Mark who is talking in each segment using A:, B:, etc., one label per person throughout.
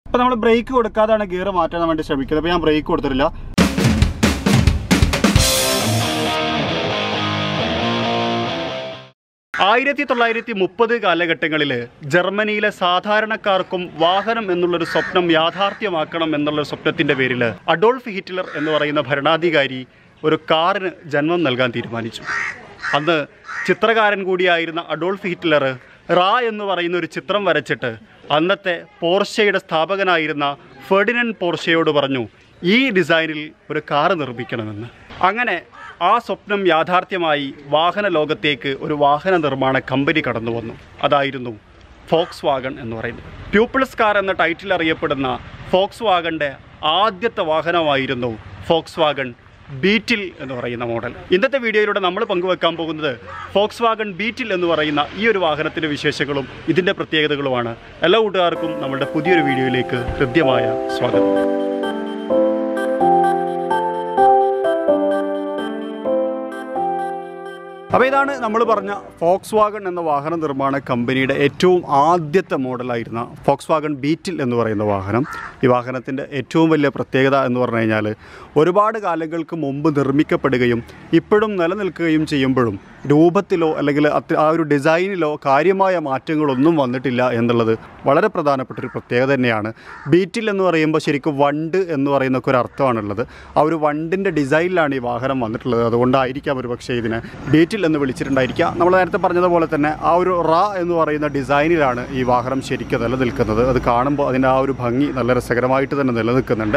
A: അപ്പോൾ നമ്മൾ break കൊടുക്കാതാണ് gear മാറ്റാൻ വേണ്ടി ശ്രമിക്കുന്നത്. അപ്പോൾ ഞാൻ ബ്രേക്ക് കൊടുത്തിട്ടില്ല. ആയിരത്തി 1930 കാലഘട്ടങ്ങളിൽ ജർമ്മനിയിലെ സാധാരണക്കാർക്കും വാഹനം എന്നുള്ളൊരു സ്വപ്നം യാഥാർത്ഥ്യമാക്കണം എന്നുള്ള സ്വപ്നത്തിൻ്റെ പേരിൽ അഡോൾഫ് ഹിറ്റ്ലർ എന്ന് പറയുന്ന ഭരണാധികാരി ഒരു കാറിന് ജന്മം നൽകാൻ തീരുമാനിച്ചു. അന്ന് ചിത്രകാരൻ കൂടിയായിരുന്ന അഡോൾഫ് ഹിറ്റ്ലർ റാ എന്ന് പറയുന്ന ഒരു ചിത്രം വരച്ചിട്ട് അന്നത്തെ പോർഷയുടെ സ്ഥാപകനായിരുന്ന ഫെർഡിനൻഡ് പോർഷയോട് പറഞ്ഞു, ഈ ഡിസൈനിൽ ഒരു കാറ് നിർമ്മിക്കണമെന്ന്. അങ്ങനെ ആ സ്വപ്നം യാഥാർത്ഥ്യമായി വാഹന ലോകത്തേക്ക് ഒരു വാഹന നിർമ്മാണ കമ്പനി കടന്നു വന്നു. അതായിരുന്നു ഫോക്സ് വാഗൺ എന്ന് പറയുന്നത്. പ്യൂപ്പിൾസ് കാർ എന്ന ടൈറ്റിൽ അറിയപ്പെടുന്ന ഫോക്സ് വാഗൻ്റെ ആദ്യത്തെ വാഹനമായിരുന്നു ഫോക്സ് വാഗൺ ബീറ്റിൽ എന്ന് പറയുന്ന മോഡൽ. ഇന്നത്തെ വീഡിയോയിലൂടെ നമ്മൾ പങ്കുവെക്കാൻ പോകുന്നത് ഫോക്സ് വാഗൺ ബീറ്റിൽ എന്ന് പറയുന്ന ഈ ഒരു വാഹനത്തിൻ്റെ വിശേഷങ്ങളും ഇതിൻ്റെ പ്രത്യേകതകളുമാണ്. എല്ലാ കൂട്ടുകാർക്കും നമ്മുടെ പുതിയൊരു വീഡിയോയിലേക്ക് ഹൃദ്യമായ സ്വാഗതം. അപ്പോൾ ഇതാണ് നമ്മൾ പറഞ്ഞ ഫോക്സ് വാഗൺ എന്ന വാഹന നിർമ്മാണ കമ്പനിയുടെ ഏറ്റവും ആദ്യത്തെ മോഡലായിരുന്ന ഫോക്സ് വാഗൺ ബീറ്റിൽ എന്ന് പറയുന്ന വാഹനം. ഈ വാഹനത്തിൻ്റെ ഏറ്റവും വലിയ പ്രത്യേകത എന്ന് പറഞ്ഞു കഴിഞ്ഞാൽ ഒരുപാട് കാലങ്ങൾക്ക് മുമ്പ് നിർമ്മിക്കപ്പെടുകയും ഇപ്പോഴും നിലനിൽക്കുകയും ചെയ്യുമ്പോഴും രൂപത്തിലോ അല്ലെങ്കിൽ ആ ഒരു ഡിസൈനിലോ കാര്യമായ മാറ്റങ്ങളൊന്നും വന്നിട്ടില്ല എന്നുള്ളത് വളരെ പ്രധാനപ്പെട്ടൊരു പ്രത്യേകത തന്നെയാണ്. ബീറ്റിൽ എന്ന് പറയുമ്പോൾ ശരിക്കും വണ്ട് എന്ന് പറയുന്നൊക്കെ ഒരു അർത്ഥമാണുള്ളത്. ആ ഒരു വണ്ടിൻ്റെ ഡിസൈനിലാണ് ഈ വാഹനം വന്നിട്ടുള്ളത്. അതുകൊണ്ടായിരിക്കാം ഒരു പക്ഷേ ഇതിനെ ബീറ്റിൽ എന്ന് വിളിച്ചിട്ടുണ്ടായിരിക്കുക. നമ്മൾ നേരത്തെ പറഞ്ഞതുപോലെ തന്നെ ആ ഒരു റാ എന്ന് പറയുന്ന ഡിസൈനിലാണ് ഈ വാഹനം ശരിക്കും നിലനിൽക്കുന്നത്. അത് കാണുമ്പോൾ അതിൻ്റെ ആ ഒരു ഭംഗി നല്ല രസകരമായിട്ട് തന്നെ നിലനിൽക്കുന്നുണ്ട്.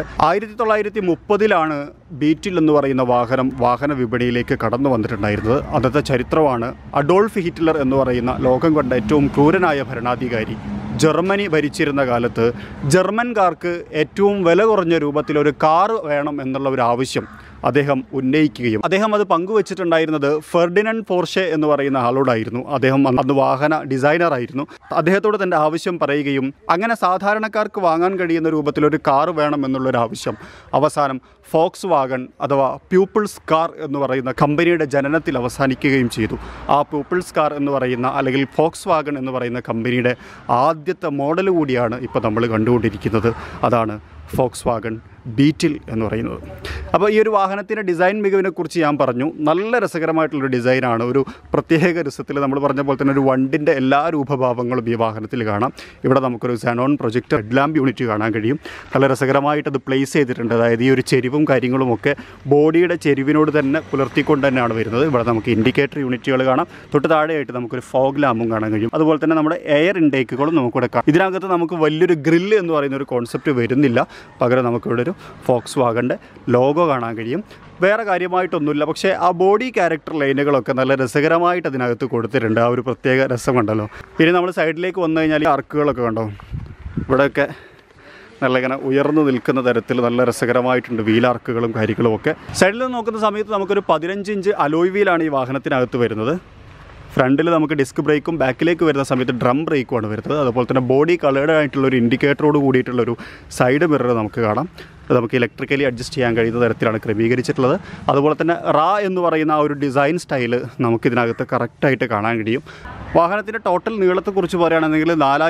A: 1930 ബീറ്റിൽ എന്ന് പറയുന്ന വാഹന വിപണിയിലേക്ക് കടന്നു വന്നിട്ടുണ്ടായിരുന്നത്. അന്നത്തെ ചരിത്രമാണ് അഡോൾഫ് ഹിറ്റ്ലർ എന്ന് പറയുന്ന ലോകം കണ്ട ഏറ്റവും ക്രൂരനായ ഭരണാധികാരി ജർമ്മനി ഭരിച്ചിരുന്ന കാലത്ത് ജർമ്മൻകാർക്ക് ഏറ്റവും വില കുറഞ്ഞ രൂപത്തിൽ ഒരു കാറ് വേണം എന്നുള്ള ഒരു ആവശ്യം അദ്ദേഹം ഉന്നയിക്കുകയും അദ്ദേഹം അത് പങ്കുവച്ചിട്ടുണ്ടായിരുന്നത് ഫെർഡിനൻഡ് പോർഷെ എന്ന് പറയുന്ന ആളോടായിരുന്നു. അദ്ദേഹം അന്ന് വാഹന ഡിസൈനറായിരുന്നു. അദ്ദേഹത്തോട് തൻ്റെ ആവശ്യം പറയുകയും അങ്ങനെ സാധാരണക്കാർക്ക് വാങ്ങാൻ കഴിയുന്ന രൂപത്തിലൊരു കാറ് വേണം എന്നുള്ളൊരു ആവശ്യം അവസാനം ഫോക്സ് വാഗൺ അഥവാ പ്യൂപ്പിൾസ് കാർ എന്ന് പറയുന്ന കമ്പനിയുടെ ജനനത്തിൽ അവസാനിക്കുകയും ചെയ്തു. ആ പ്യൂപ്പിൾസ് കാർ എന്ന് പറയുന്ന അല്ലെങ്കിൽ ഫോക്സ് വാഗൺ എന്ന് പറയുന്ന കമ്പനിയുടെ ആദ്യത്തെ മോഡൽ കൂടിയാണ് ഇപ്പോൾ നമ്മൾ കണ്ടുകൊണ്ടിരിക്കുന്നത്. അതാണ് ഫോക്സ് വാഗൺ ബീറ്റിൽ എന്ന് പറയുന്നത്. അപ്പോൾ ഈ ഒരു വാഹനത്തിൻ്റെ ഡിസൈൻ മികവിനെക്കുറിച്ച് ഞാൻ പറഞ്ഞു. നല്ല രസകരമായിട്ടുള്ളൊരു ഡിസൈനാണ്. ഒരു പ്രത്യേക രസത്തിൽ നമ്മൾ പറഞ്ഞ പോലെ തന്നെ ഒരു വണ്ടിൻ്റെ എല്ലാ രൂപഭാവങ്ങളും ഈ വാഹനത്തിൽ കാണാം. ഇവിടെ നമുക്കൊരു xenon projector head lamp unit കാണാൻ കഴിയും. നല്ല രസകരമായിട്ട് അത് പ്ലേസ് ചെയ്തിട്ടുണ്ട്. അതായത് ഈ ഒരു ചെരിവും കാര്യങ്ങളുമൊക്കെ ബോഡിയുടെ ചെരിവിനോട് തന്നെ പുലർത്തിക്കൊണ്ട് തന്നെയാണ് വരുന്നത്. ഇവിടെ നമുക്ക് ഇൻഡിക്കേറ്റർ യൂണിറ്റുകൾ കാണാം. തൊട്ട് താഴെയായിട്ട് നമുക്കൊരു ഫോഗ് ലാമ്പും കാണാൻ കഴിയും. അതുപോലെ തന്നെ നമ്മുടെ എയർ ഇൻടേക്കുകളും നമുക്കിവിടെ കാണാം. ഇതിനകത്ത് നമുക്ക് വലിയൊരു ഗ്രില്ല് എന്ന് പറയുന്ന ഒരു കോൺസെപ്റ്റ് വരുന്നില്ല. പകരം നമുക്കിവിടെ ഒരു ഫോക്സ് വാഗൻ്റെ ലോഗോ കാണാൻ കഴിയും. വേറെ കാര്യമായിട്ടൊന്നുമില്ല. പക്ഷേ ആ ബോഡി ക്യാരക്ടർ ലൈനുകളൊക്കെ നല്ല രസകരമായിട്ട് അതിനകത്ത് കൊടുത്തിട്ടുണ്ട്. ആ ഒരു പ്രത്യേക രസം കണ്ടല്ലോ. ഇനി നമ്മൾ സൈഡിലേക്ക് വന്നു കഴിഞ്ഞാൽ ആർക്കുകളൊക്കെ കണ്ടോ. ഇവിടെയൊക്കെ നല്ല ഇങ്ങനെ ഉയർന്നു നിൽക്കുന്ന തരത്തിൽ നല്ല രസകരമായിട്ടുണ്ട് വീലാർക്കുകളും കാര്യങ്ങളും ഒക്കെ. സൈഡിൽ നിന്ന് നോക്കുന്ന സമയത്ത് നമുക്കൊരു 15 ഇഞ്ച് അലോയ് വീലാണ് ഈ വാഹനത്തിനകത്ത് വരുന്നത്. ഫ്രണ്ടിൽ നമുക്ക് ഡിസ്ക് ബ്രേക്കും ബാക്കിലേക്ക് വരുന്ന സമയത്ത് ഡ്രം ബ്രേക്കുമാണ് വരുന്നത്. അതുപോലെ തന്നെ ബോഡി കളേർഡ് ആയിട്ടുള്ളൊരു ഇൻഡിക്കേറ്ററോട് കൂടിയിട്ടുള്ളൊരു സൈഡ് മിറർ നമുക്ക് കാണാം. അത് നമുക്ക് ഇലക്ട്രിക്കലി അഡ്ജസ്റ്റ് ചെയ്യാൻ കഴിയുന്ന തരത്തിലാണ് ക്രമീകരിച്ചിട്ടുള്ളത്. അതുപോലെ തന്നെ റാ എന്ന് പറയുന്ന ആ ഒരു ഡിസൈൻ സ്റ്റൈല് നമുക്കിതിനകത്ത് കറക്റ്റായിട്ട് കാണാൻ കഴിയും. വാഹനത്തിൻ്റെ ടോട്ടൽ നീളത്തെക്കുറിച്ച് പറയുകയാണെങ്കിൽ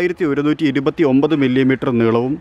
A: 4129 മില്ലിമീറ്റർ നീളവും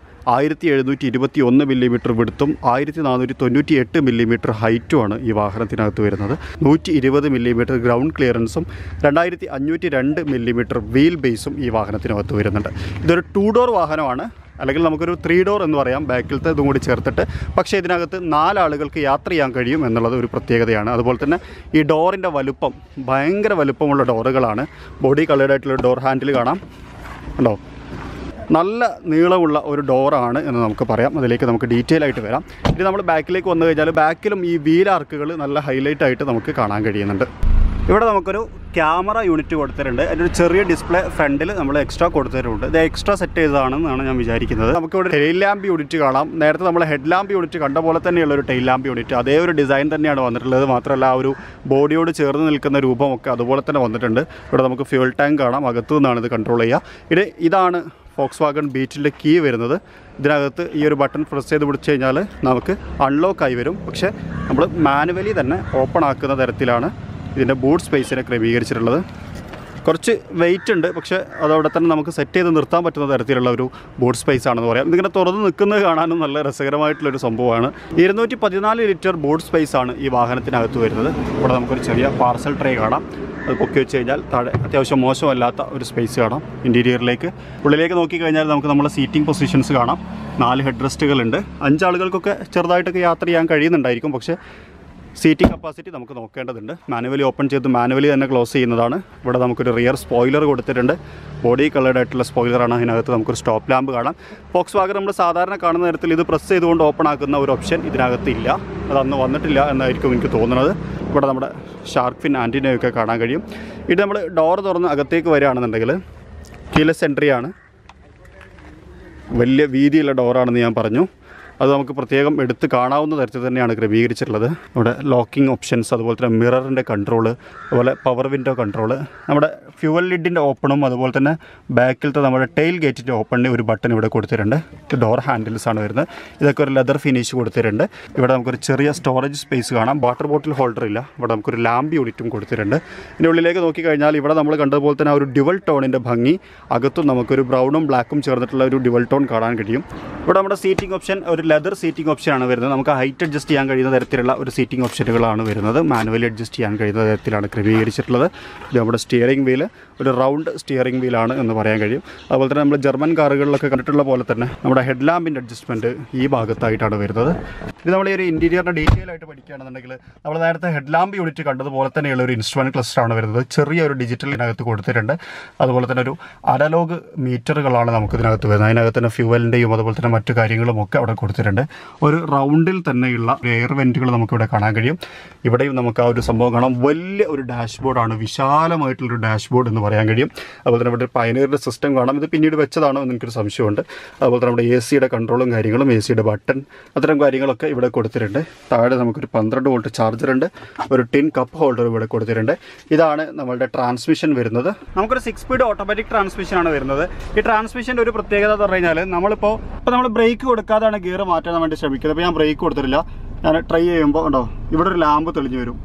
A: 1721 മില്ലിമീറ്റർ വിടുത്തും 1498 മില്ലിമീറ്റർ ഹൈറ്റുമാണ് ഈ വാഹനത്തിനകത്ത് വരുന്നത്. 120 മില്ലിമീറ്റർ ഗ്രൗണ്ട് ക്ലിയറൻസും 2502 മില്ലിമീറ്റർ വീൽ ബേസും ഈ വാഹനത്തിനകത്ത് വരുന്നുണ്ട്. ഇതൊരു 2 ഡോർ വാഹനമാണ്. അല്ലെങ്കിൽ നമുക്കൊരു 3 ഡോർ എന്ന് പറയാം, ബാക്കിലത്തെ ഇതും കൂടി ചേർത്തിട്ട്. പക്ഷേ ഇതിനകത്ത് 4 ആളുകൾക്ക് യാത്ര ചെയ്യാൻ കഴിയും എന്നുള്ളത് ഒരു പ്രത്യേകതയാണ്. അതുപോലെ തന്നെ ഈ ഡോറിൻ്റെ വലുപ്പം ഭയങ്കര വലുപ്പമുള്ള ഡോറുകളാണ്. ബോഡി കളേർഡായിട്ടുള്ള ഡോർ ഹാൻഡിൽ കാണാം ഉണ്ടോ. നല്ല നീളമുള്ള ഒരു ഡോറാണ് എന്ന് നമുക്ക് പറയാം. അതിലേക്ക് നമുക്ക് ഡീറ്റെയിൽ ആയിട്ട് വരാം. ഇനി നമ്മൾ ബാക്കിലേക്ക് വന്നു കഴിഞ്ഞാൽ ബാക്കിലും ഈ വീൽ ആർക്കുകൾ നല്ല ഹൈലൈറ്റ് ആയിട്ട് നമുക്ക് കാണാൻ കഴിയുന്നുണ്ട്. ഇവിടെ നമുക്കൊരു ക്യാമറ യൂണിറ്റ് കൊടുത്തിട്ടുണ്ട്. അതിൻ്റെ ഒരു ചെറിയ ഡിസ്പ്ലേ ഫ്രണ്ടിൽ നമ്മൾ എക്സ്ട്രാ കൊടുത്തിട്ടുണ്ട്. ഇത് എക്സ്ട്രാ സെറ്റ് ചെയ്തതാണെന്നാണ് ഞാൻ വിചാരിക്കുന്നത്. നമുക്കിവിടെ ടെയിൽ ലാമ്പ് യൂണിറ്റ് കാണാം. നേരത്തെ നമ്മൾ ഹെഡ് ലാമ്പ് യൂണിറ്റ് കണ്ട പോലെ തന്നെയുള്ള ഒരു ടെയിൽ ലാമ്പ് യൂണിറ്റ്, അതേ ഒരു ഡിസൈൻ തന്നെയാണ് വന്നിട്ടുള്ളത്. മാത്രമല്ല ആ ഒരു ബോഡിയോട് ചേർന്ന് നിൽക്കുന്ന രൂപമൊക്കെ അതുപോലെ തന്നെ വന്നിട്ടുണ്ട്. ഇവിടെ നമുക്ക് ഫ്യൂൽ ടാങ്ക് കാണാം. അകത്തു നിന്നാണ് ഇത് കൺട്രോൾ ചെയ്യുക. ഇതാണ് ഫോക്സ് വാഗൺ ബീറ്റിൻ്റെ കീ വരുന്നത്. ഇതിനകത്ത് ഈ ഒരു ബട്ടൺ പ്രസ് ചെയ്ത് പിടിച്ച് കഴിഞ്ഞാൽ നമുക്ക് അൺലോക്ക് ആയി വരും. പക്ഷേ നമ്മൾ മാനുവലി തന്നെ ഓപ്പൺ ആക്കുന്ന തരത്തിലാണ് ഇതിൻ്റെ ബൂട്ട് സ്പേസിനെ ക്രമീകരിച്ചിട്ടുള്ളത്. കുറച്ച് വെയിറ്റ് ഉണ്ട്, പക്ഷേ അതവിടെ തന്നെ നമുക്ക് സെറ്റ് ചെയ്ത് നിർത്താൻ പറ്റുന്ന തരത്തിലുള്ള ഒരു ബൂട്ട് സ്പേസ് ആണെന്ന് പറയാം. ഇതിങ്ങനെ തുറന്ന് നിൽക്കുന്നത് കാണാനും നല്ല രസകരമായിട്ടുള്ളൊരു സംഭവമാണ്. 214 ലിറ്റർ ബൂട്ട് സ്പേസ് ആണ് ഈ വാഹനത്തിനകത്ത് വരുന്നത്. ഇവിടെ നമുക്കൊരു ചെറിയ പാർസൽ ട്രേ കാണാം. അത് പൊക്കി വെച്ച് കഴിഞ്ഞാൽ താഴെ അത്യാവശ്യം മോശമല്ലാത്ത ഒരു സ്പേസ് കാണാം. ഇൻറ്റീരിയറിലേക്ക് ഉള്ളിലേക്ക് നോക്കിക്കഴിഞ്ഞാൽ നമുക്ക് നമ്മളെ സീറ്റിംഗ് പൊസിഷൻസ് കാണാം. 4 ഹെഡ് റെസ്റ്റുകളുണ്ട്. 5 ആളുകൾക്കൊക്കെ ചെറുതായിട്ടൊക്കെ യാത്ര ചെയ്യാൻ കഴിയുന്നുണ്ടായിരിക്കും, പക്ഷേ സീറ്റിംഗ് കപ്പാസിറ്റി നമുക്ക് നോക്കേണ്ടതുണ്ട്. മാനുവലി ഓപ്പൺ ചെയ്ത് മാനുവലി തന്നെ ക്ലോസ് ചെയ്യുന്നതാണ്. ഇവിടെ നമുക്കൊരു റിയർ സ്പോയിലർ കൊടുത്തിട്ടുണ്ട്. ബോഡി കളേർഡ് ആയിട്ടുള്ള സ്പോയിലറാണ്. അതിനകത്ത് നമുക്കൊരു സ്റ്റോപ്പ് ലാമ്പ് കാണാം. ഫോക്സ് വാഗൺ നമ്മൾ സാധാരണ കാണുന്ന തരത്തിൽ ഇത് പ്രസ് ചെയ്തുകൊണ്ട് ഓപ്പൺ ആക്കുന്ന ഒരു ഓപ്ഷൻ ഇതിനകത്ത് ഇല്ല. അതന്ന് വന്നിട്ടില്ല എന്നായിരിക്കും എനിക്ക് തോന്നുന്നത്. ഇവിടെ നമ്മുടെ ഷാർക്ക് ഫിൻ ആൻറ്റിനയൊക്കെ കാണാൻ കഴിയും. ഇത് നമ്മൾ ഡോർ തുറന്ന് അകത്തേക്ക് വരികയാണെന്നുണ്ടെങ്കിൽ കീലെസ് എൻട്രി ആണ്. വലിയ വീതിയുള്ള ഡോറാണെന്ന് ഞാൻ പറഞ്ഞു. അത് നമുക്ക് പ്രത്യേകം എടുത്ത് കാണാവുന്ന തരത്തിൽ തന്നെയാണ് ക്രമീകരിച്ചിട്ടുള്ളത്. ഇവിടെ ലോക്കിംഗ് ഓപ്ഷൻസ്, അതുപോലെ തന്നെ മിററിൻ്റെ കൺട്രോള്, അതുപോലെ പവർ വിൻഡോ കൺട്രോള്, നമ്മുടെ ഫ്യൂവൽ ലിഡിൻ്റെ ഓപ്പണും അതുപോലെ തന്നെ ബാക്കിലത്തെ നമ്മുടെ ടെയിൽ ഗേറ്റിൻ്റെ ഓപ്പണിന് ഒരു ബട്ടൺ ഇവിടെ കൊടുത്തിട്ടുണ്ട്. ഡോർ ഹാൻഡിൽസ് ആണ് വരുന്നത്. ഇതൊക്കെ ഒരു ലെതർ ഫിനിഷ് കൊടുത്തിട്ടുണ്ട്. ഇവിടെ നമുക്കൊരു ചെറിയ സ്റ്റോറേജ് സ്പേസ് കാണാം. വാട്ടർ ബോട്ടിൽ ഹോൾഡർ ഇല്ല. ഇവിടെ നമുക്കൊരു ലാമ്പ് യൂണിറ്റും കൊടുത്തിട്ടുണ്ട്. ഇതിൻ്റെ ഉള്ളിലേക്ക് നോക്കിക്കഴിഞ്ഞാൽ ഇവിടെ നമ്മൾ കണ്ടതുപോലെ തന്നെ ഒരു ഡ്യുവൽ ടോണിൻ്റെ ഭംഗി, അകത്തും നമുക്കൊരു ബ്രൗണും ബ്ലാക്കും ചേർന്നിട്ടുള്ള ഒരു ഡ്യുവൽ ടോൺ കാണാൻ കഴിയും. ഇവിടെ നമ്മുടെ സീറ്റിംഗ് ഓപ്ഷൻ ഒരു ലെതർ സീറ്റിംഗ് ഓപ്ഷനാണ് വരുന്നത്. നമുക്ക് ഹൈറ്റ് അഡ്ജസ്റ്റ് ചെയ്യാൻ കഴിയുന്ന തരത്തിലുള്ള ഒരു സീറ്റിംഗ് ഓപ്ഷനുകളാണ് വരുന്നത്. മാനുവലി അഡ്ജസ്റ്റ് ചെയ്യാൻ കഴിയുന്ന തരത്തിലാണ് ക്രമീകരിച്ചിട്ടുള്ളത്. ഇത് നമ്മുടെ സ്റ്റിയറിംഗ് വീല് ഒരു റൗണ്ട് സ്റ്റിയറിംഗ് വീലാണ് എന്ന് പറയാൻ കഴിയും. അതുപോലെ തന്നെ നമ്മൾ ജർമ്മൻ കാറുകളിലൊക്കെ കണ്ടിട്ടുള്ള പോലെ തന്നെ നമ്മുടെ ഹെഡ് ലാമ്പിൻ്റെ അഡ്ജസ്റ്റ്മെൻറ്റ് ഈ ഭാഗത്തായിട്ടാണ് വരുന്നത്. ഇത് നമ്മൾ ഈ ഒരു ഇൻറ്റീരിയറിൻ്റെ ഡീറ്റെയിൽ ആയിട്ട് പഠിക്കുകയാണെന്നുണ്ടെങ്കിൽ നമ്മൾ നേരത്തെ ഹെഡ് ലാമ്പ് യൂണിറ്റ് കണ്ടതുപോലെ തന്നെയുള്ള ഒരു ഇൻസ്ട്രുമെൻറ്റ് ക്ലസ്റ്ററാണ് വരുന്നത്. ചെറിയൊരു ഡിജിറ്റലിനകത്ത് കൊടുത്തിട്ടുണ്ട്. അതുപോലെ തന്നെ ഒരു അനലോഗ് മീറ്ററുകളാണ് നമുക്കിതിനകത്ത് വരുന്നത്. അതിനകത്ത് തന്നെ ഫ്യൂവലിൻ്റെയും അതുപോലെ തന്നെ മറ്റു കാര്യങ്ങളും ഒക്കെ അവിടെ കൊടുത്തിട്ടുണ്ട്. ഒരു റൗണ്ടിൽ തന്നെയുള്ള എയർ വെൻറ്റുകൾ നമുക്കിവിടെ കാണാൻ കഴിയും. ഇവിടെയും നമുക്ക് ആ ഒരു സംഭവം കാണാം. വലിയ ഒരു ഡാഷ്ബോർഡാണ്, വിശാലമായിട്ടുള്ളൊരു ഡാഷ്ബോർഡ് എന്ന് പറയാൻ കഴിയും. അതുപോലെ തന്നെ ഇവിടെ പയനീറിൻ്റെ സിസ്റ്റം കാണാം. ഇത് പിന്നീട് വെച്ചതാണോ എന്ന് എനിക്കൊരു സംശയമുണ്ട്. അതുപോലെ തന്നെ നമ്മുടെ AC കൺട്രോളും കാര്യങ്ങളും, AC ബട്ടൺ, അത്തരം കാര്യങ്ങളൊക്കെ ഇവിടെ കൊടുത്തിട്ടുണ്ട്. താഴെ നമുക്കൊരു 12 വോൾട്ട് ചാർജറുണ്ട്. ഒരു ടിൻ കപ്പ് ഹോൾഡർ ഇവിടെ കൊടുത്തിട്ടുണ്ട്. ഇതാണ് നമ്മളുടെ ട്രാൻസ്മിഷൻ വരുന്നത്. നമുക്കൊരു 6 സ്പീഡ് ഓട്ടോമാറ്റിക് ട്രാൻസ്മിഷനാണ് വരുന്നത്. ഈ ട്രാൻസ്മിഷൻ്റെ ഒരു പ്രത്യേകത എന്ന് പറഞ്ഞു കഴിഞ്ഞാൽ നമ്മളിപ്പോൾ നമ്മൾ ബ്രേക്ക് കൊടുക്കാതാണ് ഗിയർ മാറ്റാൻ വേണ്ടി ശ്രമിക്കുന്നത്. അപ്പോൾ ഞാൻ ബ്രേക്ക് കൊടുത്തിട്ടില്ല. ഞാൻ ട്രൈ ചെയ്യുമ്പോൾ ഉണ്ടോ ഇവിടെ ഒരു ലാമ്പ് തെളിഞ്ഞു വരും.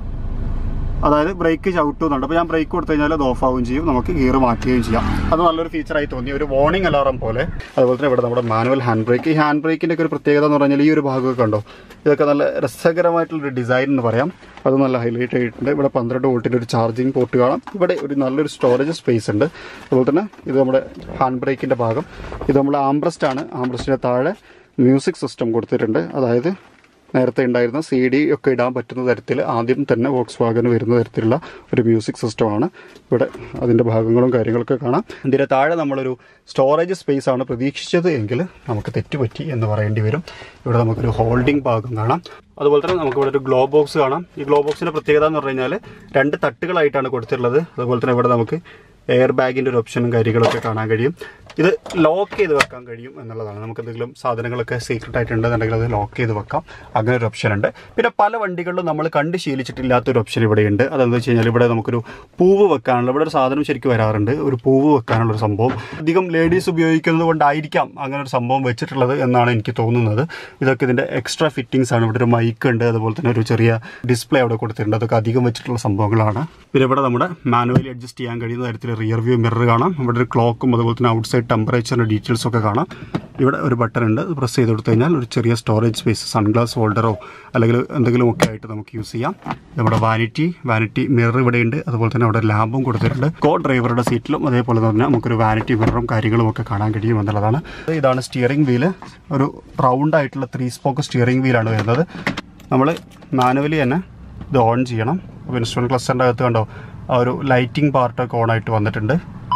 A: അതായത് ബ്രേക്ക് ചവിട്ടുന്നുണ്ട്. അപ്പോൾ ഞാൻ ബ്രേക്ക് കൊടുത്തു കഴിഞ്ഞാൽ അത് ഓഫ് ആവുകയും ചെയ്യും, നമുക്ക് ഗിയർ മാറ്റുകയും ചെയ്യാം. അത് നല്ലൊരു ഫീച്ചറായി തോന്നി, ഒരു വാർണിംഗ് അലാറം പോലെ. അതുപോലെ തന്നെ ഇവിടെ നമ്മുടെ മാനുവൽ ഹാൻഡ് ബ്രേക്ക്. ഈ ഹാൻഡ് ബ്രേക്കിൻ്റെ ഒക്കെ ഒരു പ്രത്യേകത എന്ന് പറഞ്ഞാൽ ഈ ഒരു ഭാഗമൊക്കെ ഉണ്ടോ, ഇതൊക്കെ നല്ല രസകരമായിട്ടുള്ളൊരു ഡിസൈൻ എന്ന് പറയാം. അത് നല്ല ഹൈലൈറ്റ് ആയിട്ടുണ്ട്. ഇവിടെ 12 വോൾട്ടിൻ്റെ ഒരു ചാർജിങ് പോർട്ട് കാണാം. ഇവിടെ ഒരു നല്ലൊരു സ്റ്റോറേജ് സ്പേസ് ഉണ്ട്. അതുപോലെ തന്നെ ഇത് നമ്മുടെ ഹാൻഡ് ബ്രേക്കിൻ്റെ ഭാഗം. ഇത് നമ്മുടെ ആംബ്രസ്റ്റ് ആണ്. ആംബ്രസ്റ്റിൻ്റെ താഴെ മ്യൂസിക് സിസ്റ്റം കൊടുത്തിട്ടുണ്ട്. അതായത് നേരത്തെ ഉണ്ടായിരുന്ന CD ഒക്കെ ഇടാൻ പറ്റുന്ന തരത്തിൽ ആദ്യം തന്നെ വോക്സ് വാഗന് വരുന്ന തരത്തിലുള്ള ഒരു മ്യൂസിക് സിസ്റ്റമാണ്. ഇവിടെ അതിൻ്റെ ഭാഗങ്ങളും കാര്യങ്ങളൊക്കെ കാണാം. ഇതിൻ്റെ താഴെ നമ്മളൊരു സ്റ്റോറേജ് സ്പേസ് ആണ് പ്രതീക്ഷിച്ചത് എങ്കിൽ നമുക്ക് തെറ്റുപറ്റി എന്ന് പറയേണ്ടി വരും. ഇവിടെ നമുക്കൊരു ഹോൾഡിംഗ് ഭാഗം കാണാം. അതുപോലെ തന്നെ നമുക്കിവിടെ ഒരു ഗ്ലോ ബോക്സ് കാണാം. ഈ ഗ്ലോ ബോക്സിൻ്റെ പ്രത്യേകത എന്ന് പറഞ്ഞു കഴിഞ്ഞാൽ 2 തട്ടുകളായിട്ടാണ് കൊടുത്തിട്ടുള്ളത്. അതുപോലെ തന്നെ ഇവിടെ നമുക്ക് എയർ ബാഗിൻ്റെ ഒരു ഓപ്ഷനും കാര്യങ്ങളൊക്കെ കാണാൻ കഴിയും. ഇത് ലോക്ക് ചെയ്ത് വെക്കാൻ കഴിയും എന്നുള്ളതാണ്. നമുക്ക് എന്തെങ്കിലും സാധനങ്ങളൊക്കെ സീക്രട്ട് ആയിട്ടുണ്ടെന്നുണ്ടെങ്കിൽ അത് ലോക്ക് ചെയ്ത് വെക്കാം. അങ്ങനെ ഒരു ഓപ്ഷൻ ഉണ്ട്. പിന്നെ പല വണ്ടികളിലും നമ്മൾ കണ്ട് ശീലിച്ചിട്ടില്ലാത്തൊരു ഓപ്ഷൻ ഇവിടെയുണ്ട്. അതെന്താ വെച്ച് കഴിഞ്ഞാൽ ഇവിടെ നമുക്കൊരു പൂവ് വെക്കാനുള്ള, ഇവിടെ ഒരു സാധനം ശരിക്കും വരാറുണ്ട്, ഒരു പൂവ് വെക്കാനുള്ളൊരു സംഭവം. അധികം ലേഡീസ് ഉപയോഗിക്കുന്നത് കൊണ്ടായിരിക്കാം അങ്ങനെ ഒരു സംഭവം വെച്ചിട്ടുള്ളത് എന്നാണ് എനിക്ക് തോന്നുന്നത്. ഇതൊക്കെ ഇതിൻ്റെ എക്സ്ട്രാ ഫിറ്റിങ്സ് ആണ്. ഇവിടെ ഒരു മൈക്ക് ഉണ്ട്, അതുപോലെ തന്നെ ഒരു ചെറിയ ഡിസ്പ്ലേ അവിടെ കൊടുത്തിട്ടുണ്ട്. അതൊക്കെ അധികം വെച്ചിട്ടുള്ള സംഭവങ്ങളാണ്. പിന്നെ ഇവിടെ നമ്മുടെ മാനുവലി അഡ്ജസ്റ്റ് ചെയ്യാൻ കഴിയുന്ന തരത്തിൽ റിയർ വ്യൂ മിറർ കാണാം. ഇവിടെ ഒരു ക്ലോക്കും അതുപോലെ തന്നെ ഔട്ട്സൈഡ് ടെമ്പറേച്ചറിൻ്റെ ഡീറ്റെയിൽസ് ഒക്കെ കാണാം. ഇവിടെ ഒരു ബട്ടൺ ഉണ്ട്. പ്രസ് ചെയ്ത് കൊടുത്തു കഴിഞ്ഞാൽ ഒരു ചെറിയ സ്റ്റോറേജ് സ്പേസ്, സൺഗ്ലാസ് ഹോൾഡറോ അല്ലെങ്കിൽ എന്തെങ്കിലുമൊക്കെ ആയിട്ട് നമുക്ക് യൂസ് ചെയ്യാം. നമ്മുടെ വാനിറ്റി മിറർ ഇവിടെയുണ്ട്. അതുപോലെ തന്നെ അവിടെ ലാമ്പും കൊടുത്തിട്ടുണ്ട്. കോ ഡ്രൈവറുടെ സീറ്റിലും അതേപോലെ തന്നെ നമുക്കൊരു വാനിറ്റി മിററും കാര്യങ്ങളും ഒക്കെ കാണാൻ കഴിയും എന്നുള്ളതാണ്. ഇതാണ് സ്റ്റിയറിംഗ് വീല്. ഒരു റൗണ്ട് ആയിട്ടുള്ള 3 സ്പോക്ക് സ്റ്റിയറിംഗ് വീലാണ് വരുന്നത്. നമ്മൾ മാനുവലി തന്നെ ഇത് ഓൺ ചെയ്യണം. അപ്പോൾ ഇൻസ്ട്രുമെൻറ്റ് ക്ലസ്റ്ററിൻ്റെ അകത്ത് കണ്ടോ ആ ഒരു ലൈറ്റിംഗ് പാർട്ടൊക്കെ ഓണായിട്ട് വന്നിട്ടുണ്ട്.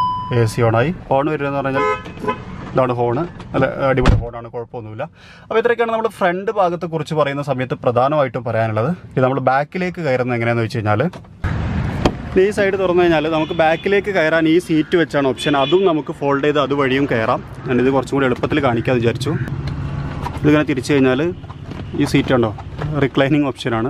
A: AC ഓണായി. ഹോൺ വരുന്നതെന്ന് പറഞ്ഞാൽ ഇതാണ് ഹോണ്. നല്ല അടിപൊളി ഹോണാണ്, കുഴപ്പമൊന്നുമില്ല. അപ്പോൾ ഇത്രയൊക്കെയാണ് നമ്മൾ ഫ്രണ്ട് ഭാഗത്തെക്കുറിച്ച് പറയുന്ന സമയത്ത് പ്രധാനമായിട്ടും പറയാനുള്ളത്. ഇത് നമ്മൾ ബാക്കിലേക്ക് കയറുന്നത് എങ്ങനെയാണെന്ന് വെച്ച് കഴിഞ്ഞാൽ ഈ സൈഡ് തുറന്നു കഴിഞ്ഞാൽ നമുക്ക് ബാക്കിലേക്ക് കയറാൻ ഈ സീറ്റ് വെച്ചാണ് ഓപ്ഷൻ. അതും നമുക്ക് ഫോൾഡ് ചെയ്ത് അതുവഴിയും കയറാം. ഞാനിത് കുറച്ചും കൂടി എളുപ്പത്തിൽ കാണിക്കാമെന്ന് വിചാരിച്ചു. ഇതിങ്ങനെ തിരിച്ചു കഴിഞ്ഞാൽ ഈ സീറ്റ് ഉണ്ടോ റിക്ലൈനിങ് ഓപ്ഷനാണ്.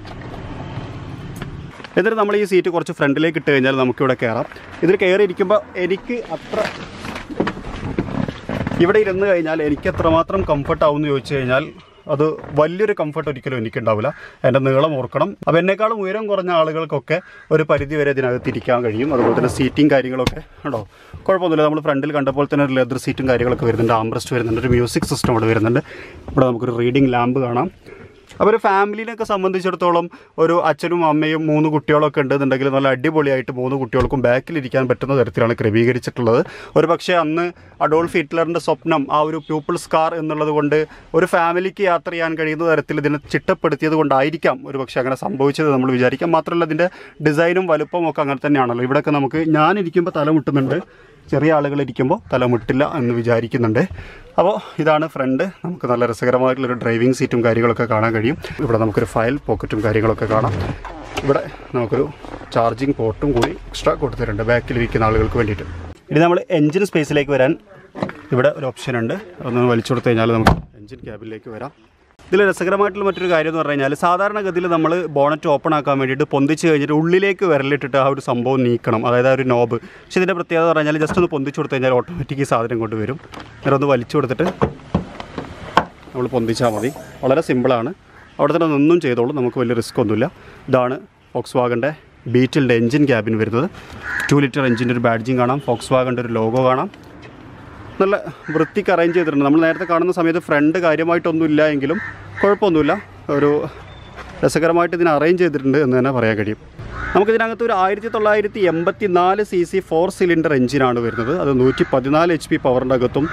A: എന്നിട്ട് നമ്മൾ ഈ സീറ്റ് കുറച്ച് ഫ്രണ്ടിലേക്ക് ഇട്ട് കഴിഞ്ഞാൽ നമുക്കിവിടെ കയറാം. ഇതിൽ കയറിയിരിക്കുമ്പോൾ എനിക്ക് ഇവിടെ ഇരുന്ന് കഴിഞ്ഞാൽ എനിക്ക് എത്രമാത്രം കംഫർട്ട് ആവുമെന്ന് ചോദിച്ചു കഴിഞ്ഞാൽ അത് വലിയൊരു കംഫർട്ട് ഒരിക്കലും എനിക്കുണ്ടാവില്ല. എൻ്റെ നീളം ഓർക്കണം. അപ്പോൾ എന്നെക്കാളും ഉയരം കുറഞ്ഞ ആളുകൾക്കൊക്കെ ഒരു പരിധി വരെ ഇതിനകത്ത് ഇരിക്കാൻ കഴിയും. അതുപോലെ തന്നെ സീറ്റിംഗ് കാര്യങ്ങളൊക്കെ ഉണ്ടോ, കുഴപ്പമൊന്നുമില്ല. നമ്മൾ ഫ്രണ്ടിൽ കണ്ടപ്പോൾ തന്നെ ഒരു ലെതർ സീറ്റും കാര്യങ്ങളൊക്കെ വരുന്നുണ്ട്, ആംബ്രസ്റ്റ് വരുന്നുണ്ട്, ഒരു മ്യൂസിക് സിസ്റ്റം ഇവിടെ വരുന്നുണ്ട്. ഇവിടെ നമുക്കൊരു റീഡിംഗ് ലാമ്പ് കാണാം. അപ്പോൾ ഒരു ഫാമിലിനൊക്കെ സംബന്ധിച്ചിടത്തോളം ഒരു അച്ഛനും അമ്മയും 3 കുട്ടികളൊക്കെ ഉണ്ടെന്നുണ്ടെങ്കിൽ നല്ല അടിപൊളിയായിട്ട് 3 കുട്ടികൾക്കും ബാക്കിലിരിക്കാൻ പറ്റുന്ന തരത്തിലാണ് ക്രമീകരിച്ചിട്ടുള്ളത്. ഒരു പക്ഷേ അന്ന് അഡോൾഫ് ഹിറ്റ്ലറിൻ്റെ സ്വപ്നം ആ ഒരു പീപ്പിൾസ് കാർ എന്നുള്ളത് കൊണ്ട് ഒരു ഫാമിലിക്ക് യാത്ര ചെയ്യാൻ കഴിയുന്ന തരത്തിൽ ഇതിനെ ചിട്ടപ്പെടുത്തിയത് കൊണ്ടായിരിക്കാം ഒരു പക്ഷേ അങ്ങനെ സംഭവിച്ചത് നമ്മൾ വിചാരിക്കാം. മാത്രമല്ല ഇതിൻ്റെ ഡിസൈനും വലുപ്പവും ഒക്കെ അങ്ങനെ തന്നെയാണല്ലോ. ഇവിടെയൊക്കെ നമുക്ക് ഞാനിരിക്കുമ്പോൾ തല മുട്ടുന്നുണ്ട്, ചെറിയ ആളുകളിരിക്കുമ്പോൾ തല മുട്ടില്ല എന്ന് വിചാരിക്കുന്നുണ്ട്. അപ്പോൾ ഇതാണ് ഫ്രണ്ട്. നമുക്ക് നല്ല രസകരമായിട്ടുള്ളൊരു ഡ്രൈവിംഗ് സീറ്റും കാര്യങ്ങളൊക്കെ കാണാൻ കഴിയും. ഇവിടെ നമുക്കൊരു ഫയൽ പോക്കറ്റും കാര്യങ്ങളൊക്കെ കാണാം. ഇവിടെ നമുക്കൊരു ചാർജിങ് പോർട്ടും കൂടി എക്സ്ട്രാ കൊടുത്തിട്ടുണ്ട് ബാക്കിലിരിക്കുന്ന ആളുകൾക്ക് വേണ്ടിയിട്ട്. ഇനി നമ്മൾ എൻജിൻ സ്പേസിലേക്ക് വരാൻ ഇവിടെ ഒരു ഓപ്ഷൻ ഉണ്ട്. അതൊന്ന് വലിച്ചു കൊടുത്തു കഴിഞ്ഞാൽ നമുക്ക് എൻജിൻ ക്യാബിനിലേക്ക് വരാം. ഇതിൽ രസകരമായിട്ടുള്ള മറ്റൊരു കാര്യം എന്ന് പറഞ്ഞു കഴിഞ്ഞാൽ സാധാരണഗതിയിൽ നമ്മൾ ബോണറ്റ് ഓപ്പൺ ആക്കാൻ വേണ്ടിയിട്ട് പൊന്തിച്ച് കഴിഞ്ഞിട്ട് ഉള്ളിലേക്ക് വിരലിട്ടിട്ട് ആ ഒരു സംഭവം നീക്കണം, അതായത് ആ ഒരു നോബ്. പക്ഷേ ഇതിൻ്റെ പ്രത്യേകത എന്ന് പറഞ്ഞാൽ ജസ്റ്റ് ഒന്ന് പൊന്തിച്ച് കൊടുത്തു കഴിഞ്ഞാൽ ഓട്ടോമാറ്റിക് സാധനം കൊണ്ട് വരും. നേരെ ഒന്ന് വലിച്ചു കൊടുത്തിട്ട് നമ്മൾ പൊന്തിച്ചാൽ മതി. വളരെ സിമ്പിളാണ്. അവിടെ തന്നെ ഒന്നും ചെയ്തോളൂ, നമുക്ക് വലിയ റിസ്ക് ഒന്നുമില്ല. ഇതാണ് ഫോക്സ്വാഗൻ്റെ ബീറ്റിലിൻ്റെ എൻജിൻ ക്യാബിൻ വരുന്നത്. 2 ലിറ്റർ എൻജിൻ്റെ ഒരു ബാഡ്ജിങ് കാണാം, ഫോക്സ്വാഗൻ്റെ ഒരു ലോഗോ കാണാം. നല്ല വൃത്തിക്ക് അറേഞ്ച് ചെയ്തിട്ടുണ്ട്. നമ്മൾ നേരത്തെ കാണുന്ന സമയത്ത് ഫ്രണ്ട് കാര്യമായിട്ടൊന്നും ഇല്ല എങ്കിലും കുഴപ്പമൊന്നുമില്ല, ഒരു രസകരമായിട്ട് ഇതിനെ അറേഞ്ച് ചെയ്തിട്ടുണ്ട് എന്ന് തന്നെ പറയാൻ കഴിയും. നമുക്കിതിനകത്ത് ഒരു 1984 cc 4 സിലിണ്ടർ എഞ്ചിനാണ് വരുന്നത്. അത് 114 HP പവറിൻ്റെ അകത്തും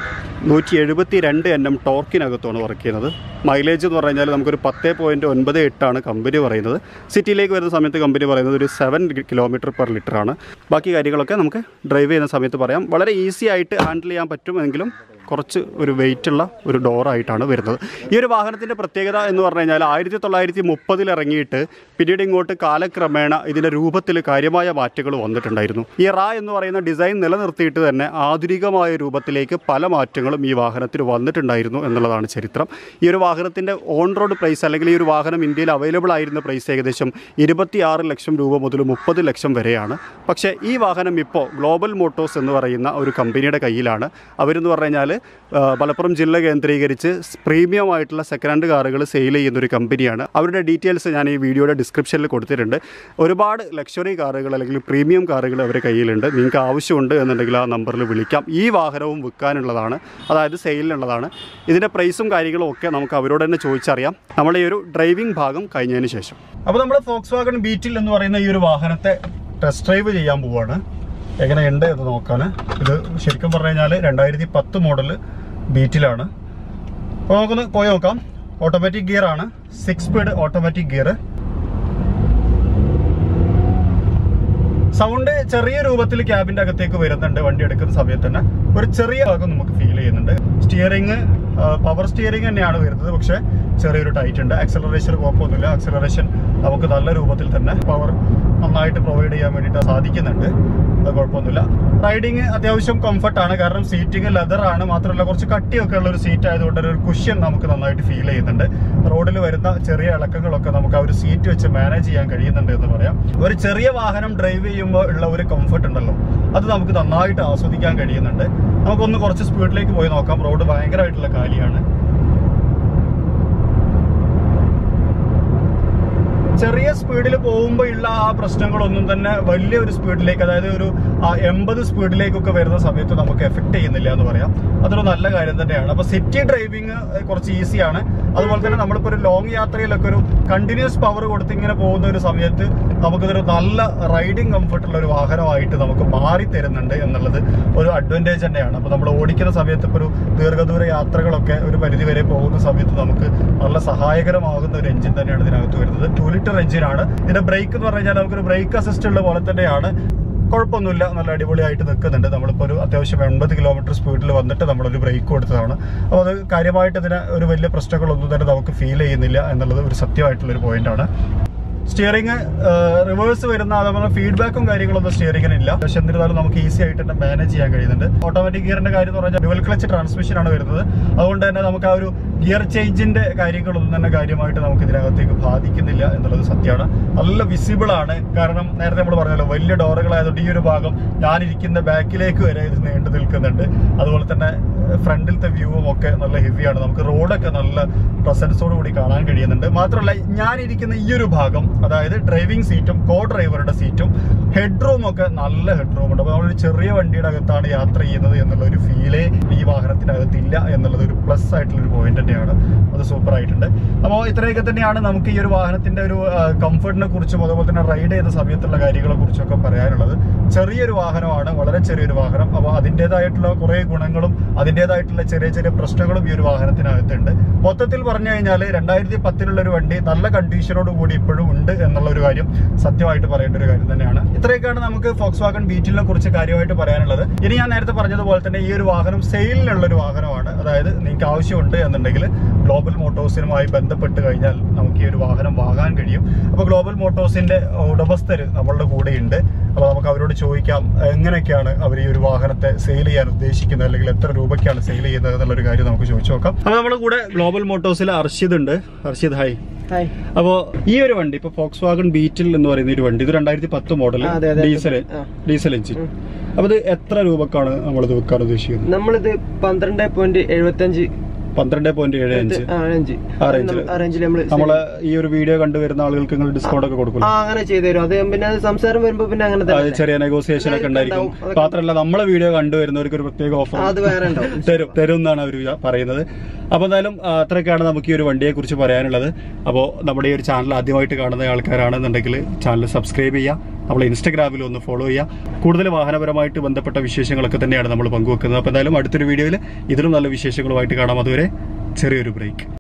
A: 172 Nm ടോർക്കിനകത്തുമാണ് വർക്ക് ചെയ്യുന്നത്. മൈലേജ് എന്ന് പറഞ്ഞു കഴിഞ്ഞാൽ നമുക്കൊരു 10.98 കമ്പനി പറയുന്നത്. സിറ്റിയിലേക്ക് വരുന്ന സമയത്ത് കമ്പനി പറയുന്നത് ഒരു 7 km/ലിറ്ററാണ്. ബാക്കി കാര്യങ്ങളൊക്കെ നമുക്ക് ഡ്രൈവ് ചെയ്യുന്ന സമയത്ത് പറയാം. വളരെ ഈസി ആയിട്ട് ഹാൻഡിൽ ചെയ്യാൻ പറ്റുമെങ്കിലും കുറച്ച് ഒരു വെയിറ്റുള്ള ഒരു ഡോറായിട്ടാണ് വരുന്നത്. ഈ ഒരു വാഹനത്തിൻ്റെ പ്രത്യേകത എന്ന് പറഞ്ഞു കഴിഞ്ഞാൽ 1930 ഇറങ്ങിയിട്ട് പിന്നീട് ഇങ്ങോട്ട് കാലക്രമേണ ഇതിൻ്റെ രൂപത്തിൽ കാര്യമായ മാറ്റങ്ങൾ വന്നിട്ടുണ്ടായിരുന്നു. ഈ റാ എന്ന് പറയുന്ന ഡിസൈൻ നിലനിർത്തിയിട്ട് തന്നെ ആധുനികമായ രൂപത്തിലേക്ക് പല മാറ്റങ്ങളും ഈ വാഹനത്തിന് വന്നിട്ടുണ്ടായിരുന്നു എന്നുള്ളതാണ് ചരിത്രം. ഈ ഒരു വാഹനത്തിൻ്റെ ഓൺ റോഡ് പ്രൈസ് അല്ലെങ്കിൽ ഈ ഒരു വാഹനം ഇന്ത്യയിൽ അവൈലബിൾ ആയിരുന്ന പ്രൈസ് ഏകദേശം 26 ലക്ഷം രൂപ മുതൽ 30 ലക്ഷം വരെയാണ്. പക്ഷേ ഈ വാഹനം ഇപ്പോൾ ഗ്ലോബൽ മോട്ടോഴ്സ് എന്ന് പറയുന്ന ഒരു കമ്പനിയുടെ കയ്യിലാണ്. അവരെന്ന് പറഞ്ഞു കഴിഞ്ഞാൽ മലപ്പുറം ജില്ല കേന്ദ്രീകരിച്ച് പ്രീമിയം ആയിട്ടുള്ള സെക്കൻഡ് ഹാൻഡ് കാറുകൾ സെയിൽ ചെയ്യുന്നൊരു കമ്പനിയാണ്. അവരുടെ ഡീറ്റെയിൽസ് ഞാൻ ഈ വീഡിയോയുടെ ഡിസ്ക്രിപ്ഷനിൽ കൊടുത്തിട്ടുണ്ട്. ഒരുപാട് ലക്ഷറി കാറുകൾ അല്ലെങ്കിൽ പ്രീമിയം കാറുകൾ അവരുടെ കയ്യിലുണ്ട്. നിങ്ങൾക്ക് ആവശ്യമുണ്ട് എന്നുണ്ടെങ്കിൽ ആ നമ്പറിൽ വിളിക്കാം. ഈ വാഹനവും വിൽക്കാനുള്ളതാണ്, അതായത് സെയിലിനുള്ളതാണ്. ഇതിൻ്റെ പ്രൈസും കാര്യങ്ങളും ഒക്കെ നമുക്ക് അവരോട് തന്നെ ചോദിച്ചറിയാം നമ്മുടെ ഈ ഒരു ഡ്രൈവിംഗ് ഭാഗം കഴിഞ്ഞതിന് ശേഷം. അപ്പോൾ നമ്മൾ ഫോക്സ്വാഗൺ ബീറ്റിൽ എന്ന് പറയുന്ന ഈ ഒരു വാഹനത്തെ ടെസ്റ്റ് ഡ്രൈവ് ചെയ്യാൻ പോവുകയാണ്. എങ്ങനെയുണ്ട് എന്ന് നോക്കാൻ. ഇത് ശരിക്കും പറഞ്ഞു കഴിഞ്ഞാൽ 2010 മോഡൽ ബീറ്റിലാണ്. അപ്പോൾ നമുക്കൊന്ന് പോയി നോക്കാം. ഓട്ടോമാറ്റിക് ഗിയർ ആണ്, 6 സ്പീഡ് ഓട്ടോമാറ്റിക് ഗിയർ. സൗണ്ട് ചെറിയ രൂപത്തിൽ ക്യാബിൻ്റെ അകത്തേക്ക് വരുന്നുണ്ട്. വണ്ടി എടുക്കുന്ന സമയത്ത് തന്നെ ഒരു ചെറിയ ഭാഗം നമുക്ക് ഫീൽ ചെയ്യുന്നുണ്ട്. സ്റ്റിയറിങ് പവർ സ്റ്റിയറിംഗ് തന്നെയാണ് വരുന്നത്, പക്ഷേ ചെറിയൊരു ടൈറ്റ് ഉണ്ട്. ആക്സലറേഷൻ കുഴപ്പമൊന്നുമില്ല. ആക്സലറേഷൻ നമുക്ക് നല്ല രൂപത്തിൽ തന്നെ പവർ നന്നായിട്ട് പ്രൊവൈഡ് ചെയ്യാൻ വേണ്ടിയിട്ട് സാധിക്കുന്നുണ്ട്. അത് കുഴപ്പമൊന്നുമില്ല. റൈഡിങ് അത്യാവശ്യം കംഫർട്ടാണ്, കാരണം സീറ്റിംഗ് ലെതറാണ്. മാത്രമല്ല കുറച്ച് കട്ടിയൊക്കെ ഉള്ള ഒരു സീറ്റ് ആയതുകൊണ്ട് ഒരു കുഷ്യൻ നമുക്ക് നന്നായിട്ട് ഫീൽ ചെയ്യുന്നുണ്ട്. റോഡിൽ വരുന്ന ചെറിയ ഇളക്കങ്ങളൊക്കെ നമുക്ക് ആ ഒരു സീറ്റ് വെച്ച് മാനേജ് ചെയ്യാൻ കഴിയുന്നുണ്ട് എന്ന് പറയാം. ഒരു ചെറിയ വാഹനം ഡ്രൈവ് ചെയ്യുമ്പോൾ ഉള്ള ഒരു കംഫർട്ട് ഉണ്ടല്ലോ, അത് നമുക്ക് നന്നായിട്ട് ആസ്വദിക്കാൻ കഴിയുന്നുണ്ട്. നമുക്കൊന്ന് കുറച്ച് സ്പീഡിലേക്ക് പോയി നോക്കാം. റോഡ് ഭയങ്കരമായിട്ടുള്ള കാലിയാണ്. ചെറിയ സ്പീഡിൽ പോകുമ്പോൾ ഉള്ള ആ പ്രശ്നങ്ങളൊന്നും തന്നെ വലിയൊരു സ്പീഡിലേക്ക്, അതായത് ഒരു 80 സ്പീഡിലേക്കൊക്കെ വരുന്ന സമയത്ത് നമുക്ക് എഫക്ട് ചെയ്യുന്നില്ല എന്ന് പറയാം. അതൊരു നല്ല കാര്യം തന്നെയാണ്. അപ്പോൾ സിറ്റി ഡ്രൈവിംഗ് കുറച്ച് ഈസിയാണ്. അതുപോലെ തന്നെ നമ്മളിപ്പോൾ ഒരു ലോങ് യാത്രയിലൊക്കെ ഒരു കണ്ടിന്യൂസ് പവർ കൊടുത്ത് ഇങ്ങനെ പോകുന്ന ഒരു സമയത്ത് നമുക്കിതൊരു നല്ല റൈഡിങ് കംഫർട്ടുള്ള ഒരു വാഹനമായിട്ട് നമുക്ക് മാറി തരുന്നുണ്ട് എന്നുള്ളത് ഒരു അഡ്വാൻറ്റേജ് തന്നെയാണ്. അപ്പോൾ നമ്മൾ ഓടിക്കുന്ന സമയത്ത് ഇപ്പോൾ ഒരു ദീർഘദൂര യാത്രകളൊക്കെ ഒരു പരിധി വരെ പോകുന്ന സമയത്ത് നമുക്ക് നല്ല സഹായകരമാകുന്ന ഒരു എഞ്ചിൻ തന്നെയാണ് ഇതിനകത്ത് വരുന്നത്. 2 ലിറ്റർ എഞ്ചിനാണ്. ഇതിന്റെ ബ്രേക്ക് എന്ന് പറഞ്ഞു കഴിഞ്ഞാൽ നമുക്കൊരു ബ്രേക്ക് അസിസ്റ്റ് ഉള്ള പോലെ തന്നെയാണ്. കുഴപ്പമൊന്നുമില്ല, നല്ല അടിപൊളിയായിട്ട് നിൽക്കുന്നുണ്ട്. നമ്മളിപ്പോൾ ഒരു അത്യാവശ്യം 80 കിലോമീറ്റർ സ്പീഡിൽ വന്നിട്ട് നമ്മളൊരു ബ്രേക്ക് കൊടുത്തതാണ്. അപ്പോൾ അത് കാര്യമായിട്ട് ഇതിന് ഒരു വലിയ പ്രശ്നങ്ങളൊന്നും തന്നെ നമുക്ക് ഫീൽ ചെയ്യുന്നില്ല എന്നുള്ളത് ഒരു സത്യമായിട്ടുള്ളൊരു പോയിന്റാണ്. സ്റ്റിയറിംഗ് റിവേഴ്സ് വരുന്ന അതേപോലെ ഫീഡ്ബാക്കും കാര്യങ്ങളൊന്നും സ്റ്റിയറിംഗിനില്ല. പക്ഷെ എന്നിരുന്നാലും നമുക്ക് ഈസി ആയിട്ട് തന്നെ മാനേജ് ചെയ്യാൻ കഴിയുന്നുണ്ട്. ഓട്ടോമാറ്റിക് ഗിയറിന്റെ കാര്യം എന്ന് പറഞ്ഞാൽ ഡ്യുവൽ ക്ലച്ച് ട്രാൻസ്മിഷനാണ് വരുന്നത്. അതുകൊണ്ട് തന്നെ നമുക്ക് ആ ഒരു ഗിയർ ചേഞ്ചിന്റെ കാര്യങ്ങളൊന്നും തന്നെ കാര്യമായിട്ട് നമുക്ക് ഇതിനകത്തേക്ക് ബാധിക്കുന്നില്ല എന്നുള്ളത് സത്യമാണ്. നല്ല വിസിബിൾ ആണ്. കാരണം നേരത്തെ നമ്മൾ പറഞ്ഞല്ലോ വലിയ ഡോറുകളായതുകൊണ്ട് ഈ ഒരു ഭാഗം ഞാനിരിക്കുന്ന ബാക്കിലേക്ക് വരെ ഇത് നീണ്ടു നിൽക്കുന്നുണ്ട്. അതുപോലെ തന്നെ ഫ്രണ്ടിലത്തെ വ്യൂവും ഒക്കെ നല്ല ഹെവിയാണ്. നമുക്ക് റോഡൊക്കെ നല്ല പ്രസൻസോട് കൂടി കാണാൻ കഴിയുന്നുണ്ട്. മാത്രമല്ല ഞാനിരിക്കുന്ന ഈ ഒരു ഭാഗം, അതായത് ഡ്രൈവിംഗ് സീറ്റും കോ ഡ്രൈവറുടെ സീറ്റും ഹെഡ് റൂമൊക്കെ നല്ല ഹെഡ് റൂം ഉണ്ട്. അപ്പോൾ നമ്മളൊരു ചെറിയ വണ്ടിയുടെ അകത്താണ് യാത്ര ചെയ്യുന്നത് എന്നുള്ള ഒരു ഫീലേ ഈ വാഹനത്തിനകത്തില്ല എന്നുള്ളത് ഒരു പ്ലസ് ആയിട്ടുള്ളൊരു പോയിന്റ് തന്നെയാണ്. അത് സൂപ്പർ ആയിട്ടുണ്ട്. അപ്പോൾ ഇത്രയൊക്കെ തന്നെയാണ് നമുക്ക് ഈ ഒരു വാഹനത്തിന്റെ ഒരു കംഫർട്ടിനെ കുറിച്ചും അതുപോലെ തന്നെ റൈഡ് ചെയ്ത സമയത്തുള്ള കാര്യങ്ങളെ കുറിച്ചൊക്കെ പറയാനുള്ളത്. ചെറിയൊരു വാഹനമാണ്, വളരെ ചെറിയൊരു വാഹനം. അപ്പോൾ അതിൻ്റെതായിട്ടുള്ള കുറേ ഗുണങ്ങളും അതിൻ്റെതായിട്ടുള്ള ചെറിയ ചെറിയ പ്രശ്നങ്ങളും ഈ ഒരു വാഹനത്തിനകത്തുണ്ട്. മൊത്തത്തിൽ പറഞ്ഞു കഴിഞ്ഞാൽ 2010 ഒരു വണ്ടി നല്ല കണ്ടീഷനോട് കൂടി ഇപ്പോഴും ഉണ്ട് എന്നുള്ള ഒരു കാര്യം സത്യമായിട്ട് പറയേണ്ട ഒരു കാര്യം തന്നെയാണ്. ഇത്രയൊക്കെയാണ് നമുക്ക് ഫോക്സ്വാഗൺ ബീറ്റിലിനെ കുറിച്ച് കാര്യമായിട്ട് പറയാനുള്ളത്. ഇനി ഞാൻ നേരത്തെ പറഞ്ഞതുപോലെ തന്നെ ഈ ഒരു വാഹനം സെയിലിനുള്ള ഒരു വാഹനമാണ്. അതായത് നിങ്ങൾക്ക് ആവശ്യമുണ്ട് എന്നുണ്ടെങ്കിൽ ഗ്ലോബൽ മോട്ടോഴ്സിനുമായി ബന്ധപ്പെട്ട് കഴിഞ്ഞാൽ നമുക്ക് ഈ ഒരു വാഹനം വാങ്ങാൻ കഴിയും. അപ്പോൾ ഗ്ലോബൽ മോട്ടോഴ്സിന്റെ ഉടമസ്ഥർ നമ്മളുടെ കൂടെ ഉണ്ട്. അപ്പോൾ നമുക്ക് അവരോട് ചോദിക്കാം എങ്ങനെയൊക്കെയാണ് അവർ ഈ ഒരു വാഹനത്തെ സെയിൽ ചെയ്യാൻ ഉദ്ദേശിക്കുന്നത്, അല്ലെങ്കിൽ എത്ര രൂപയ്ക്കാണ് സെയിൽ ചെയ്യുന്നത് എന്നുള്ളൊരു കാര്യം നമുക്ക് ചോദിച്ചു നോക്കാം. അപ്പോൾ നമ്മുടെ കൂടെ ഗ്ലോബൽ മോട്ടോഴ്സിലെ അർഷിദ് ഉണ്ട്. അർഷിദ് ഹായ്. അപ്പോൾ ഈ ഒരു വണ്ടി ഇപ്പൊ ഫോക്സ്വാഗൺ ബീറ്റിൽ എന്ന് പറയുന്ന ഒരു വണ്ടി, ഇത് 2010 മോഡൽ ഡീസൽ എഞ്ചിൻ. അപ്പൊ ഇത് എത്ര രൂപക്കാണ് നമ്മളിത് വിൽക്കാൻ ഉദ്ദേശിക്കുന്നത്?
B: നമ്മളിത് 12.75
A: നമ്മള് ഈ ഒരു വീഡിയോ കണ്ടുവരുന്ന ആളുകൾക്ക് നിങ്ങൾ ഡിസ്കൗണ്ട് ഒക്കെ കൊടുക്കും?
B: അങ്ങനെ ചെയ്തുതരും. അത് പിന്നെ സംസാരം വരുമ്പോ പിന്നെ അങ്ങനെ
A: ചെറിയ നെഗോസിയേഷൻ ഒക്കെ ഉണ്ടായിരിക്കും. മാത്രമല്ല നമ്മളെ വീഡിയോ കണ്ടുവരുന്നവർക്ക് ഒരു പ്രത്യേക ഓഫർ തരും എന്നാണ് അവർ പറയുന്നത്. അപ്പൊ എന്തായാലും അത്രയൊക്കെയാണ് നമുക്ക് ഈ ഒരു വണ്ടിയെ കുറിച്ച് പറയാനുള്ളത്. അപ്പോൾ നമ്മുടെ ഈ ഒരു ചാനൽ ആദ്യമായിട്ട് കാണുന്ന ആൾക്കാരാണെന്നുണ്ടെങ്കിൽ ചാനൽ സബ്സ്ക്രൈബ് ചെയ്യുക, നമ്മളെ ഇൻസ്റ്റാഗ്രാമിൽ ഒന്ന് ഫോളോ ചെയ്യുക. കൂടുതൽ വാഹനപരമായിട്ട് ബന്ധപ്പെട്ട വിശേഷങ്ങളൊക്കെ തന്നെയാണ് നമ്മൾ പങ്കുവെക്കുന്നത്. അപ്പോൾ എന്തായാലും അടുത്തൊരു വീഡിയോയിൽ ഇതിലും നല്ല വിശേഷങ്ങളുമായിട്ട് കാണാം. അതുവരെ ചെറിയൊരു ബ്രേക്ക്.